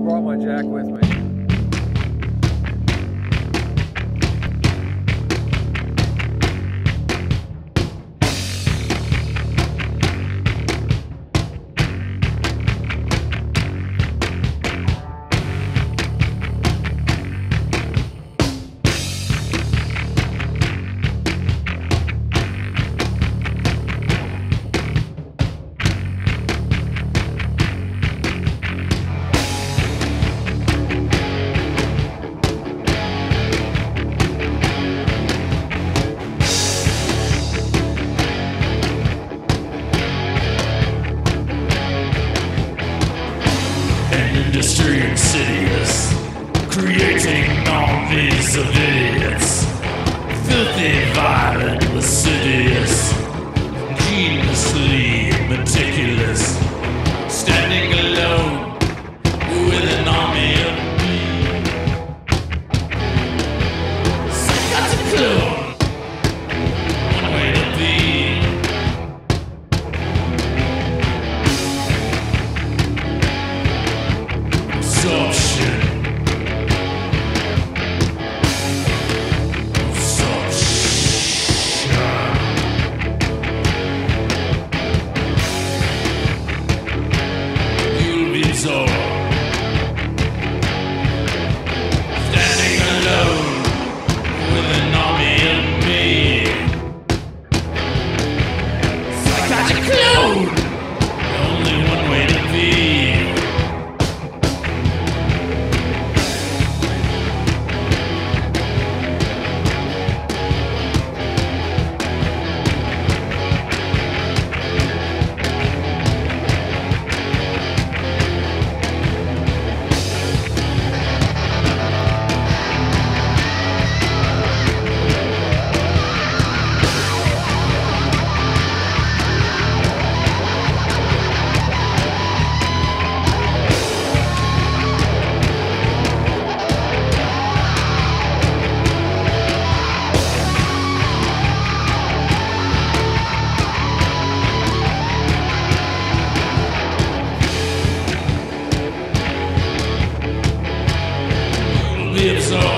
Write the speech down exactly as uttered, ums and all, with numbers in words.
brought my jack with me. Industry insidious, creating armies of idiots, filthy, violent, lascivious, geniusly meticulous, standing alone with an army of me. Psychotic clone, one way to be. Absorption. Absorption. You'll be absorbed. Standing alone with an army of me. Psychotic clone. Only one way to be. Absorbed.